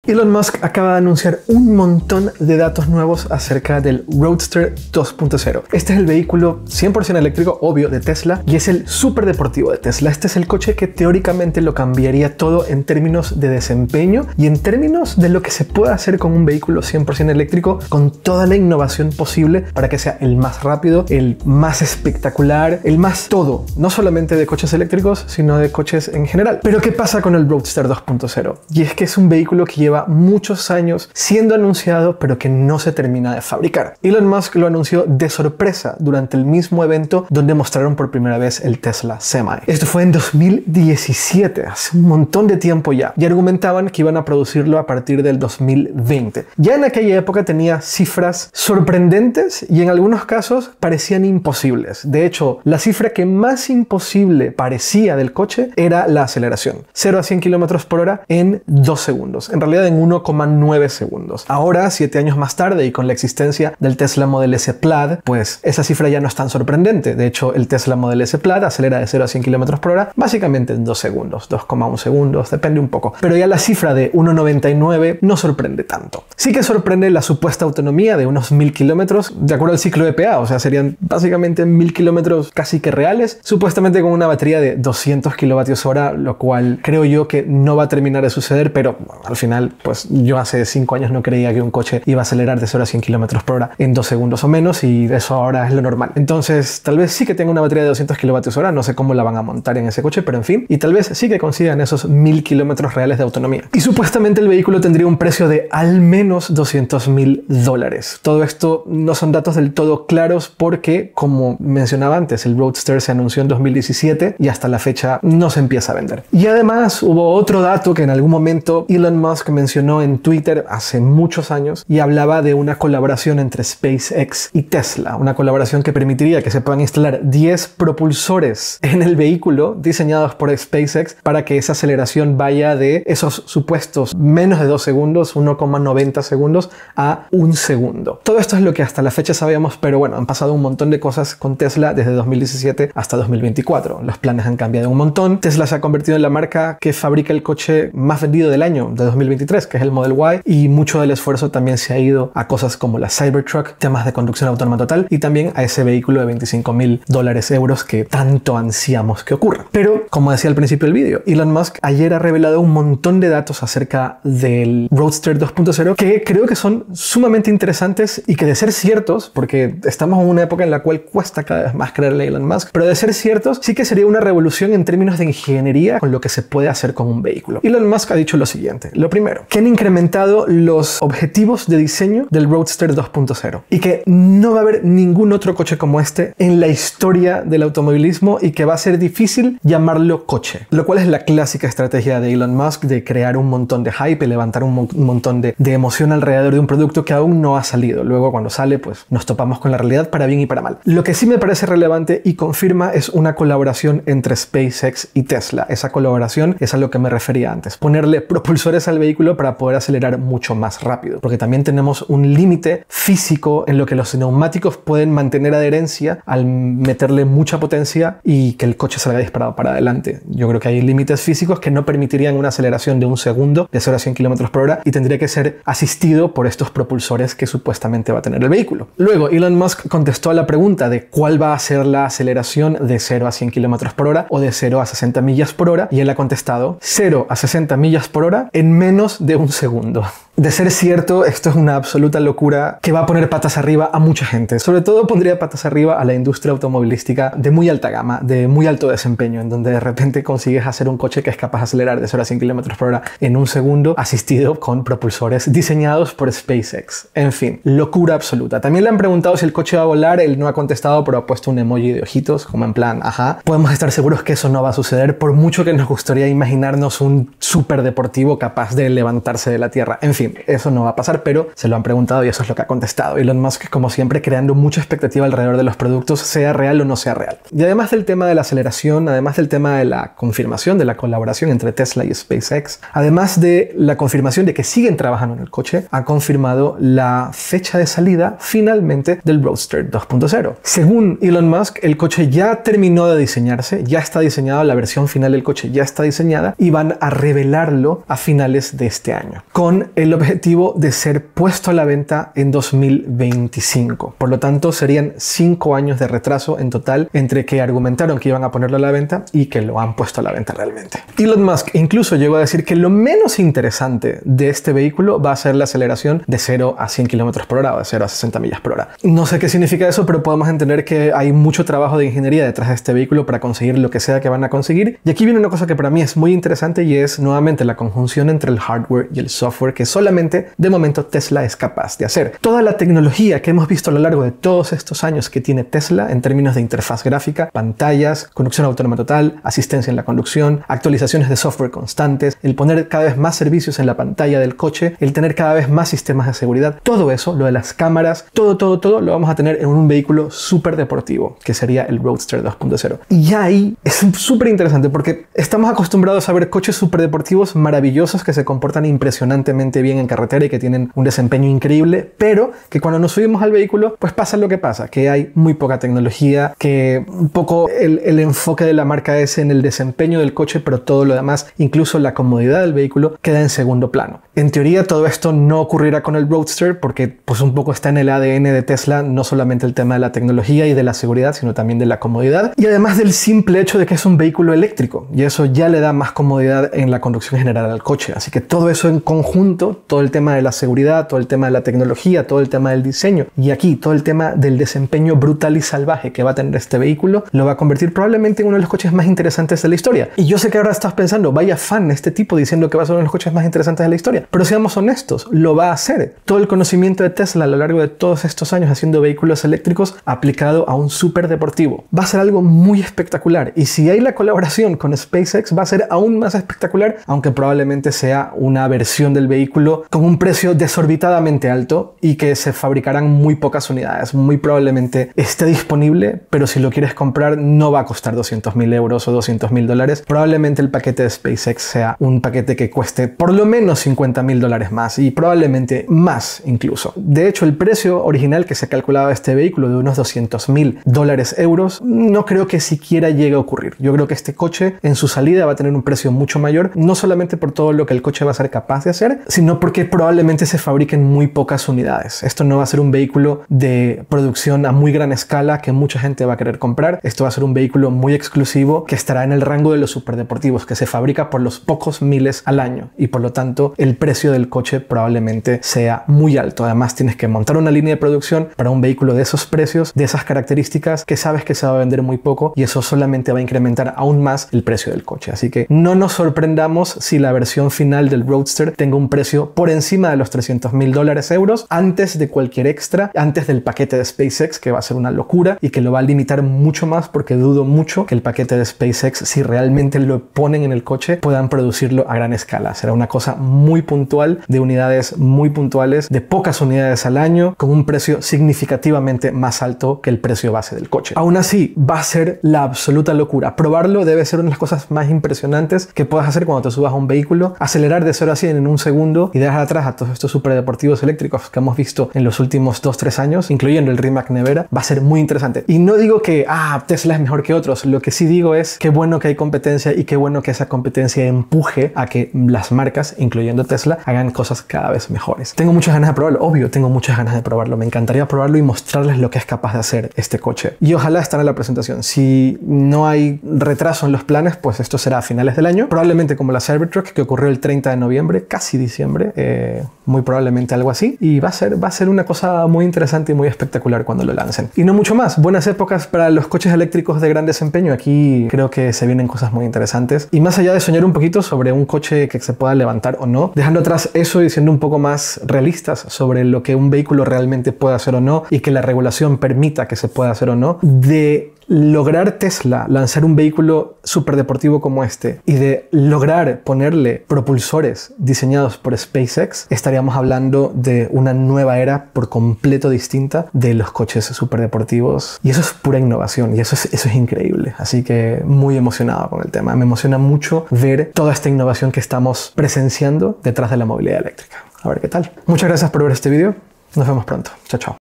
Elon Musk acaba de anunciar un montón de datos nuevos acerca del Roadster 2.0. Este es el vehículo 100% eléctrico, obvio, de Tesla, y es el súper deportivo de Tesla. Este es el coche que teóricamente lo cambiaría todo en términos de desempeño y en términos de lo que se puede hacer con un vehículo 100% eléctrico, con toda la innovación posible para que sea el más rápido, el más espectacular, el más todo, no solamente de coches eléctricos, sino de coches en general. Pero ¿qué pasa con el Roadster 2.0? Y es que es un vehículo que lleva muchos años siendo anunciado, pero que no se termina de fabricar. Elon Musk lo anunció de sorpresa durante el mismo evento donde mostraron por primera vez el Tesla Semi. Esto fue en 2017, hace un montón de tiempo ya, y argumentaban que iban a producirlo a partir del 2020. Ya en aquella época tenía cifras sorprendentes y en algunos casos parecían imposibles. De hecho, la cifra que más imposible parecía del coche era la aceleración. 0 a 100 km por hora en 2 segundos. En realidad en 1,9 segundos. Ahora, 7 años más tarde y con la existencia del Tesla Model S Plaid, pues esa cifra ya no es tan sorprendente. De hecho, el Tesla Model S Plaid acelera de 0 a 100 km por hora básicamente en 2 segundos, 2,1 segundos, depende un poco. Pero ya la cifra de 1,99 no sorprende tanto. Sí que sorprende la supuesta autonomía de unos 1000 kilómetros, de acuerdo al ciclo EPA, o sea, serían básicamente 1000 kilómetros casi que reales, supuestamente con una batería de 200 kilovatios hora, lo cual creo yo que no va a terminar de suceder, pero bueno, al final, pues yo hace 5 años no creía que un coche iba a acelerar de 0 a 100 kilómetros por hora en 2 segundos o menos, y eso ahora es lo normal. Entonces, tal vez sí que tenga una batería de 200 kilovatios hora, no sé cómo la van a montar en ese coche, pero en fin, y tal vez sí que consigan esos 1000 kilómetros reales de autonomía. Y supuestamente el vehículo tendría un precio de al menos $200,000. Todo esto no son datos del todo claros porque, como mencionaba antes, el Roadster se anunció en 2017 y hasta la fecha no se empieza a vender. Y además hubo otro dato que en algún momento Elon Musk mencionó en Twitter hace muchos años y hablaba de una colaboración entre SpaceX y Tesla, una colaboración que permitiría que se puedan instalar 10 propulsores en el vehículo diseñados por SpaceX para que esa aceleración vaya de esos supuestos menos de 2 segundos, 1,90 segundos, a 1 segundo. Todo esto es lo que hasta la fecha sabíamos, pero bueno, han pasado un montón de cosas con Tesla desde 2017 hasta 2024. Los planes han cambiado un montón. Tesla se ha convertido en la marca que fabrica el coche más vendido del año de 2023, que es el Model Y, y mucho del esfuerzo también se ha ido a cosas como la Cybertruck, temas de conducción autónoma total y también a ese vehículo de $25,000 euros que tanto ansiamos que ocurra. Pero, como decía al principio del vídeo, Elon Musk ayer ha revelado un montón de datos acerca del Roadster 2.0 que creo que son sumamente interesantes y que, de ser ciertos, porque estamos en una época en la cual cuesta cada vez más creerle a Elon Musk, pero de ser ciertos sí que sería una revolución en términos de ingeniería con lo que se puede hacer con un vehículo. Elon Musk ha dicho lo siguiente: lo primero, que han incrementado los objetivos de diseño del Roadster 2.0 y que no va a haber ningún otro coche como este en la historia del automovilismo y que va a ser difícil llamarlo coche, lo cual es la clásica estrategia de Elon Musk de crear un montón de hype y levantar un montón de emoción alrededor de un producto que aún no ha salido. Luego, cuando sale, pues nos topamos con la realidad para bien y para mal. Lo que sí me parece relevante y confirma es una colaboración entre SpaceX y Tesla. Esa colaboración es a lo que me refería antes, ponerle propulsores al vehículo para poder acelerar mucho más rápido, porque también tenemos un límite físico en lo que los neumáticos pueden mantener adherencia al meterle mucha potencia y que el coche salga disparado para adelante. Yo creo que hay límites físicos que no permitirían una aceleración de 1 segundo de 0 a 100 km por hora y tendría que ser asistido por estos propulsores que supuestamente va a tener el vehículo. Luego, Elon Musk contestó a la pregunta de cuál va a ser la aceleración de 0 a 100 km por hora o de 0 a 60 millas por hora, y él ha contestado 0 a 60 millas por hora en menos de 1 segundo. De ser cierto, esto es una absoluta locura que va a poner patas arriba a mucha gente. Sobre todo pondría patas arriba a la industria automovilística de muy alta gama, de muy alto desempeño, en donde de repente consigues hacer un coche que es capaz de acelerar de 0 a 100 km por hora en 1 segundo, asistido con propulsores diseñados por SpaceX. En fin, locura absoluta. También le han preguntado si el coche va a volar. Él no ha contestado, pero ha puesto un emoji de ojitos, como en plan, ajá. Podemos estar seguros que eso no va a suceder, por mucho que nos gustaría imaginarnos un súper deportivo capaz de levantarse de la tierra. En fin, fin, eso no va a pasar, pero se lo han preguntado y eso es lo que ha contestado. Elon Musk, como siempre, creando mucha expectativa alrededor de los productos, sea real o no sea real. Y además del tema de la aceleración, además del tema de la confirmación de la colaboración entre Tesla y SpaceX, además de la confirmación de que siguen trabajando en el coche, ha confirmado la fecha de salida finalmente del Roadster 2.0. Según Elon Musk, el coche ya terminó de diseñarse, ya está diseñado, la versión final del coche ya está diseñada y van a revelarlo a finales de este año, con el objetivo de ser puesto a la venta en 2025. Por lo tanto, serían 5 años de retraso en total entre que argumentaron que iban a ponerlo a la venta y que lo han puesto a la venta realmente. Elon Musk incluso llegó a decir que lo menos interesante de este vehículo va a ser la aceleración de 0 a 100 km por hora o de 0 a 60 millas por hora. No sé qué significa eso, pero podemos entender que hay mucho trabajo de ingeniería detrás de este vehículo para conseguir lo que sea que van a conseguir. Y aquí viene una cosa que para mí es muy interesante y es nuevamente la conjunción entre el hardware y el software que solamente de momento Tesla es capaz de hacer. Toda la tecnología que hemos visto a lo largo de todos estos años que tiene Tesla en términos de interfaz gráfica, pantallas, conducción autónoma total, asistencia en la conducción, actualizaciones de software constantes, el poner cada vez más servicios en la pantalla del coche, el tener cada vez más sistemas de seguridad, todo eso, lo de las cámaras, todo lo vamos a tener en un vehículo súper deportivo, que sería el Roadster 2.0. Y ya ahí es súper interesante porque estamos acostumbrados a ver coches súper deportivos maravillosos que se comportan impresionantemente bien en carretera y que tienen un desempeño increíble, pero que cuando nos subimos al vehículo, pues pasa lo que pasa, que hay muy poca tecnología, que un poco el enfoque de la marca es en el desempeño del coche, pero todo lo demás, incluso la comodidad del vehículo, queda en segundo plano. En teoría todo esto no ocurrirá con el Roadster porque pues un poco está en el ADN de Tesla, no solamente el tema de la tecnología y de la seguridad, sino también de la comodidad y además del simple hecho de que es un vehículo eléctrico y eso ya le da más comodidad en la conducción general al coche. Así que todo eso en conjunto, todo el tema de la seguridad, todo el tema de la tecnología, todo el tema del diseño y aquí todo el tema del desempeño brutal y salvaje que va a tener este vehículo, lo va a convertir probablemente en uno de los coches más interesantes de la historia. Y yo sé que ahora estás pensando, vaya fan este tipo diciendo que va a ser uno de los coches más interesantes de la historia, pero seamos honestos, lo va a hacer. Todo el conocimiento de Tesla a lo largo de todos estos años haciendo vehículos eléctricos aplicado a un súper deportivo. Va a ser algo muy espectacular y si hay la colaboración con SpaceX va a ser aún más espectacular, aunque probablemente sea una versión del vehículo con un precio desorbitadamente alto y que se fabricarán muy pocas unidades. Muy probablemente esté disponible, pero si lo quieres comprar no va a costar 200.000 euros o $200.000. Probablemente el paquete de SpaceX sea un paquete que cueste por lo menos $50.000 más y probablemente más incluso. De hecho, el precio original que se calculaba de este vehículo de unos $200.000 euros no creo que siquiera llegue a ocurrir. Yo creo que este coche en su salida va a tener un precio mucho mayor, no solamente por todo lo que el coche va a ser capaz de hacer, sino porque probablemente se fabriquen muy pocas unidades. Esto no va a ser un vehículo de producción a muy gran escala que mucha gente va a querer comprar. Esto va a ser un vehículo muy exclusivo que estará en el rango de los superdeportivos, que se fabrica por los pocos miles al año y por lo tanto el precio del coche probablemente sea muy alto. Además tienes que montar una línea de producción para un vehículo de esos precios, de esas características que sabes que se va a vender muy poco y eso solamente va a incrementar aún más el precio del coche. Así que no nos sorprendamos si la versión final del Roadster tenga un precio por encima de los $300.000 euros antes de cualquier extra, antes del paquete de SpaceX, que va a ser una locura y que lo va a limitar mucho más porque dudo mucho que el paquete de SpaceX, si realmente lo ponen en el coche, puedan producirlo a gran escala. Será una cosa muy puntual, de unidades muy puntuales, de pocas unidades al año, con un precio significativamente más alto que el precio base del coche. Aún así, va a ser la absoluta locura. Probarlo debe ser una de las cosas más impresionantes que puedas hacer cuando te subas a un vehículo, acelerar de 0 a 100 en un segundo y dejar atrás a todos estos superdeportivos eléctricos que hemos visto en los últimos 2-3 años, incluyendo el Rimac Nevera. Va a ser muy interesante. Y no digo que Tesla es mejor que otros, lo que sí digo es qué bueno que hay competencia y qué bueno que esa competencia empuje a que las marcas, incluyendo Tesla, hagan cosas cada vez mejores. Tengo muchas ganas de probarlo, obvio, tengo muchas ganas de probarlo. Me encantaría probarlo y mostrarles lo que es capaz de hacer este coche. Y ojalá estén en la presentación. Si no hay retraso en los planes, pues esto será a finales del año. Probablemente como la Cybertruck que ocurrió el 30 de noviembre, casi diciembre, muy probablemente algo así. Y va a ser una cosa muy interesante y muy espectacular cuando lo lancen. Y no mucho más. Buenas épocas para los coches eléctricos de gran desempeño. Aquí creo que se vienen cosas muy interesantes. Y más allá de soñar un poquito sobre un coche que se pueda levantar o no, dejando atrás eso y siendo un poco más realistas sobre lo que un vehículo realmente puede hacer o no y que la regulación permita que se pueda hacer o no, de lograr Tesla lanzar un vehículo súper deportivo como este y de lograr ponerle propulsores diseñados por SpaceX, estaríamos hablando de una nueva era por completo distinta de los coches súper deportivos. Y eso es pura innovación y eso es increíble. Así que muy emocionado con el tema. Me emociona mucho ver toda esta innovación que estamos presenciando detrás de la movilidad eléctrica. A ver qué tal. Muchas gracias por ver este video. Nos vemos pronto. Chao, chao.